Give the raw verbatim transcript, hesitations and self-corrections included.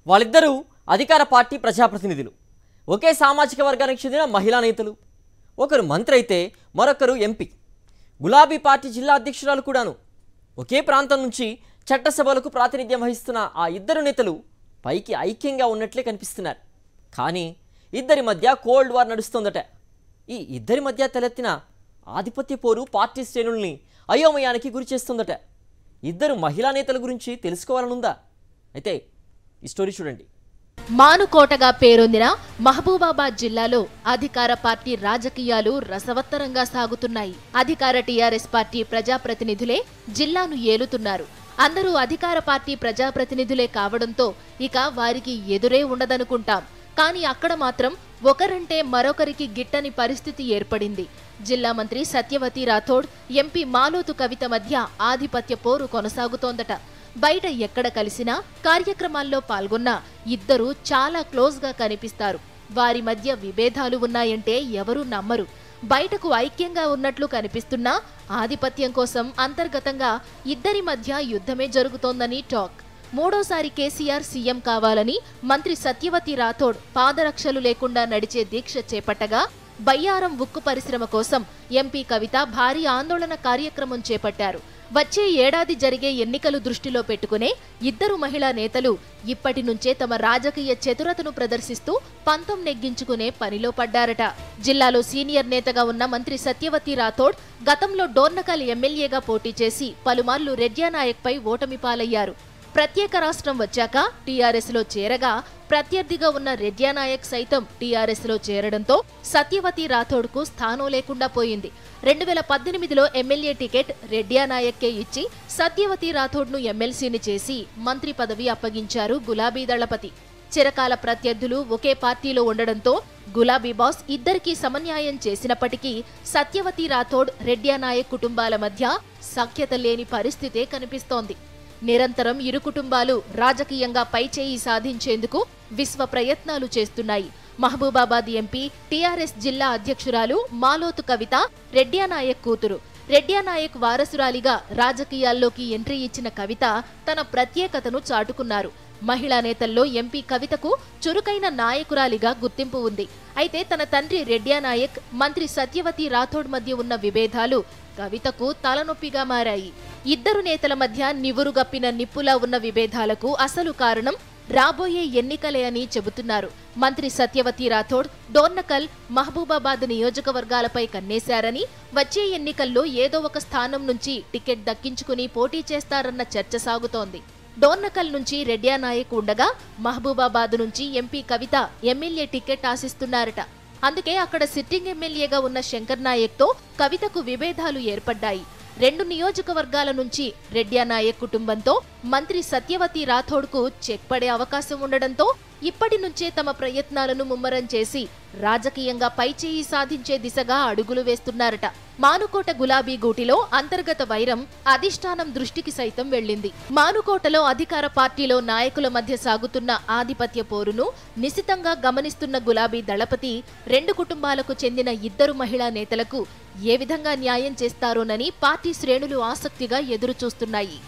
వాళ్ళిద్దరూ అధికార పార్టీ ప్రజాప్రతినిధులు, ఒకే సామాజిక వర్గానికి చెందిన మహిళా నేతలు. ఒకరు మంత్రి అయితే మరొకరు ఎంపీ. గులాబీ పార్టీ జిల్లా అధ్యక్షురాలు కూడాను. ఒకే ప్రాంతం నుంచి చట్టసభలకు ప్రాతినిధ్యం వహిస్తున్న ఆ ఇద్దరు నేతలు పైకి ఐక్యంగా ఉన్నట్లే కనిపిస్తున్నారు. కానీ ఇద్దరి మధ్య కోల్డ్ వార్ నడుస్తోందట. ఈ ఇద్దరి మధ్య తలెత్తిన ఆధిపత్య పోరు పార్టీ శ్రేణుల్ని అయోమయానికి గురి చేస్తుందట. ఇద్దరు మహిళా నేతల గురించి తెలుసుకోవాలనుందా? అయితే ఈ స్టోరీ చూడండి. మానుకోటగా పేరొందిన మహబూబాబాద్ జిల్లాలో అధికార పార్టీ రాజకీయాలు రసవత్తరంగా సాగుతున్నాయి. అధికార టీఆర్ఎస్ పార్టీ ప్రజాప్రతినిధులే జిల్లాను ఏలుతున్నారు. అందరూ అధికార పార్టీ ప్రజాప్రతినిధులే కావడంతో ఇక వారికి ఎదురే ఉండదనుకుంటాం. కానీ అక్కడ మాత్రం ఒకరంటే మరొకరికి గిట్టని పరిస్థితి ఏర్పడింది. జిల్లా మంత్రి సత్యవతి రాథోడ్, ఎంపీ మాలోతు కవిత మధ్య ఆధిపత్య పోరు కొనసాగుతోందట. బయట ఎక్కడ కలిసినా, కార్యక్రమాల్లో పాల్గొన్నా ఇద్దరూ చాలా క్లోజ్ గా కనిపిస్తారు. వారి మధ్య విభేదాలు ఉన్నాయంటే ఎవరూ నమ్మరు. బయటకు ఐక్యంగా ఉన్నట్లు కనిపిస్తున్నా ఆధిపత్యం కోసం అంతర్గతంగా ఇద్దరి మధ్య యుద్ధమే జరుగుతోందని టాక్. మూడోసారి కేసీఆర్ సీఎం కావాలని మంత్రి సత్యవతి రాథోడ్ పాదరక్షలు లేకుండా నడిచే దీక్ష చేపట్టగా, బయ్యారం ఉక్కు పరిశ్రమ కోసం ఎంపీ కవిత భారీ ఆందోళన కార్యక్రమం చేపట్టారు. వచ్చే ఏడాది జరిగే ఎన్నికలు దృష్టిలో పెట్టుకునే ఇద్దరు మహిళా నేతలు ఇప్పటి నుంచే తమ రాజకీయ చతురతను ప్రదర్శిస్తూ పంతం నెగ్గించుకునే పనిలో పడ్డారట. జిల్లాలో సీనియర్ నేతగా ఉన్న మంత్రి సత్యవతి రాథోడ్ గతంలో డోర్నకల్ ఎమ్మెల్యేగా పోటీ చేసి పలుమార్లు రెడ్యానాయక్ పై ఓటమి పాలయ్యారు. ప్రత్యేక రాష్ట్రం వచ్చాక టీఆర్ఎస్ లో చేరగా ప్రత్యర్థిగా ఉన్న రెడ్యానాయక్ సైతం టీఆర్ఎస్ లో చేరడంతో సత్యవతి రాథోడ్ కు స్థానం లేకుండా పోయింది. రెండు వేల పద్దెనిమిదిలో ఎమ్మెల్యే టికెట్ రెడ్యానాయక్కే ఇచ్చి సత్యవతి రాథోడ్ ను ఎమ్మెల్సీని చేసి మంత్రి పదవి అప్పగించారు గులాబీ దళపతి. చిరకాల ప్రత్యర్థులు ఒకే పార్టీలో ఉండడంతో గులాబీ బాస్ ఇద్దరికీ సమన్యాయం చేసినప్పటికీ సత్యవతి రాథోడ్, రెడ్యానాయక్ కుటుంబాల మధ్య సఖ్యత లేని పరిస్థితే కనిపిస్తోంది. నిరంతరం ఇరు కుటుంబాలు రాజకీయంగా పైచేయి సాధించేందుకు విశ్వ ప్రయత్నాలు చేస్తున్నాయి. మహబూబాబాద్ ఎంపీ, టీఆర్ఎస్ జిల్లా అధ్యక్షురాలు మాలోతు కవిత రెడ్యానాయక్ కూతురు. రెడ్యానాయక్ వారసురాలిగా రాజకీయాల్లోకి ఎంట్రీ ఇచ్చిన కవిత తన ప్రత్యేకతను చాటుకున్నారు. మహిళా నేతల్లో ఎంపీ కవితకు చురుకైన నాయకురాలిగా గుర్తింపు ఉంది. అయితే తన తండ్రి రెడ్యానాయక్, మంత్రి సత్యవతి రాథోడ్ మధ్య ఉన్న విభేదాలు కవితకు తలనొప్పిగా మారాయి. ఇద్దరు నేతల మధ్య నివురుగప్పిన నిప్పులా ఉన్న విభేదాలకు అసలు కారణం రాబోయే ఎన్నికలే అని చెబుతున్నారు. మంత్రి సత్యవతి రాథోడ్ డోర్నకల్, మహబూబాబాద్ నియోజకవర్గాలపై కన్నేశారని, వచ్చే ఎన్నికల్లో ఏదో ఒక స్థానం నుంచి టికెట్ దక్కించుకుని పోటీ చేస్తారన్న చర్చ సాగుతోంది. డోర్నకల్ నుంచి రెడ్యానాయక్ ఉండగా మహబూబాబాద్ నుంచి ఎంపీ కవిత ఎమ్మెల్యే టికెట్ ఆశిస్తున్నారట. అందుకే అక్కడ సిట్టింగ్ ఎమ్మెల్యేగా ఉన్న శంకర్ నాయక్ తో కవితకు విభేదాలు ఏర్పడ్డాయి. రెండు నియోజకవర్గాల నుంచి రెడ్యానాయక్ కుటుంబంతో మంత్రి సత్యవతి రాథోడ్ కు చెక్ పడే అవకాశం ఉండడంతో ఇప్పటి నుంచే తమ ప్రయత్నాలను ముమ్మరం చేసి రాజకీయంగా పైచేయి సాధించే దిశగా అడుగులు వేస్తున్నారట. మానుకోట గులాబీ గూటిలో అంతర్గత వైరం అధిష్టానం దృష్టికి సైతం వెళ్లింది. మానుకోటలో అధికార పార్టీలో నాయకుల మధ్య సాగుతున్న ఆధిపత్య పోరును నిశితంగా గమనిస్తున్న గులాబీ దళపతి రెండు కుటుంబాలకు చెందిన ఇద్దరు మహిళా నేతలకు ఏ విధంగా న్యాయం చేస్తారోనని పార్టీ శ్రేణులు ఆసక్తిగా ఎదురుచూస్తున్నాయి.